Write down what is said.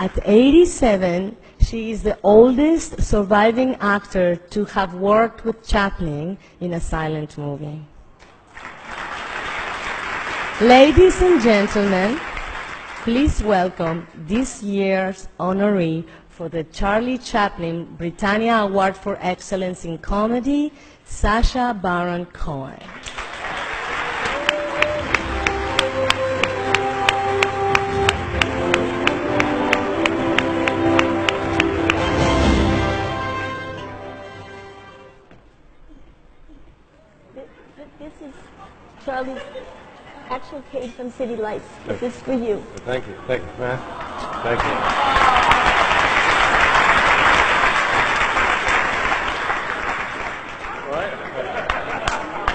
At 87, she is the oldest surviving actor to have worked with Chaplin in a silent movie. Ladies and gentlemen, please welcome this year's honoree for the Charlie Chaplin Britannia Award for Excellence in Comedy, Sacha Baron Cohen. This is Charlie's actual cake from City Lights. This is for you. Thank you. Thank you, man. Thank you. All right.